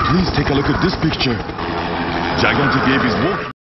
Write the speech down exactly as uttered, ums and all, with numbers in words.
Please take a look at this picture. Gigantic Ape is walking.